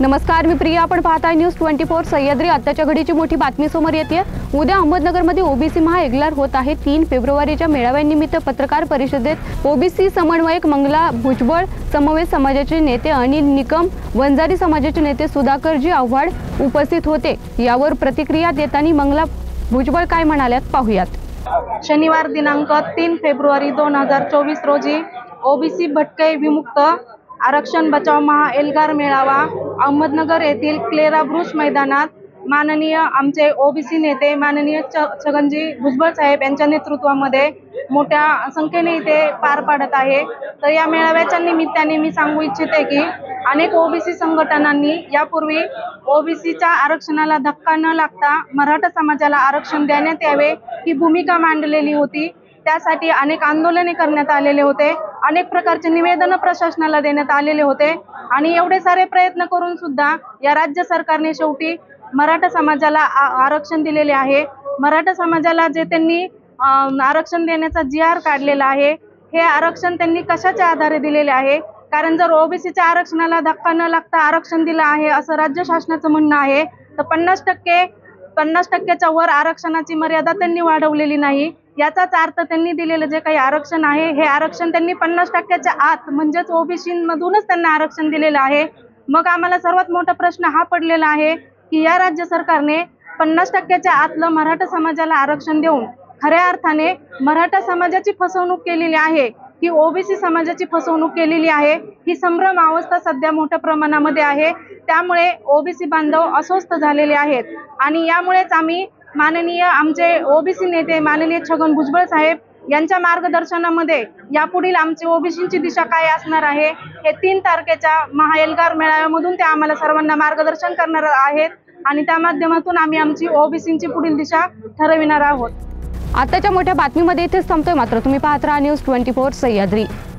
नमस्कार, मी प्रिया. आपण पाहताय न्यूज 24 सह्याद्री. आताच्या घडीची मोठी बातमी समोर येते. उद्या अहमदनगरमध्ये ओबीसी महाएल्गार होत आहे. 3 फेब्रुवारीच्या मेळाव्यानिमित्त पत्रकार परिषदेत ओबीसी समन्वयक मंगला भुजबळ, समवेत समाजाचे नेते अनिल निकम, वंजारी समाजाचे नेते सुधाकरजी आव्हाड उपस्थित होते. यावर प्रतिक्रिया देताना मंगला भुजबळ काय म्हणाल्यात पाहूयात. शनिवार दिनांक 3 फेब्रुवारी 2024 रोजी ओबीसी भटके विमुक्त आरक्षण बचाव महाएल्गार मेळावा अहमदनगर येथील क्लेरा ब्रुश मैदानात माननीय आमचे ओबीसी नेते माननीय छगनजी भुजबळ साहेब यांच्या नेतृत्वामध्ये मोठ्या संख्येने इथे पार पाडत आहे. तर या मेळाव्याच्या निमित्ताने मी सांगू इच्छिते की अनेक ओबीसी संघटनांनी यापूर्वी ओबीसीच्या आरक्षणाला धक्का न लागता मराठा समाजाला आरक्षण देण्यात यावे ही भूमिका मांडलेली होती. त्यासाठी अनेक आंदोलने करण्यात आलेले होते, अनेक प्रकारचे निवेदन प्रशासनाला देण्यात आलेले होते आणि एवढे सारे प्रयत्न करून सुद्धा या राज्य सरकारने शेवटी मराठा समाजाला आरक्षण दिलेले आहे. मराठा समाजाला जे त्यांनी आरक्षण देण्याचा GR काढलेला आहे, हे आरक्षण त्यांनी कशाच्या आधारे दिलेले आहे? कारण जर ओबीसीच्या आरक्षणाला धक्का न लागता आरक्षण दिलं आहे असं राज्य शासनाचं म्हणणं आहे, तर 50% वर आरक्षणाची मर्यादा त्यांनी वाढवलेली नाही. याचाच अर्थ त्यांनी दिलेलं जे काही आरक्षण आहे, हे आरक्षण त्यांनी 50% आत म्हणजेच ओबीसी मधूनच त्यांना आरक्षण दिलेलं आहे. मग आम्हाला सर्वात मोठा प्रश्न हा पडलेला आहे की या राज्य सरकारने 50% आतलं मराठा समाजाला आरक्षण देऊन खऱ्या अर्थाने मराठा समाजाची फसवणूक केलेली आहे की ओबीसी समाजाची फसवणूक केलेली आहे. ही संभ्रम अवस्था सध्या मोठ्या प्रमाणामध्ये आहे. त्यामुळे ओबीसी बांधव अस्वस्थ झालेले आहेत आणि यामुळेच आम्ही माननीय आमचे ओबीसी नेते माननीय छगन भुजबळ साहेब यांच्या मार्गदर्शनामध्ये यापुढील आमची ओबीसीची दिशा काय असणार आहे हे 3 तारखेच्या महाएल्गार मेळाव्यामधून ते आम्हाला सर्वांना मार्गदर्शन करणार आहेत आणि त्या माध्यमातून आम्ही आमची ओबीसीची पुढील दिशा ठरविणार आहोत. आताच्या मोठ्या बातमीमध्ये इथेच थांबतोय. मात्र तुम्ही पाहत राहा न्यूज 24 सह्याद्री.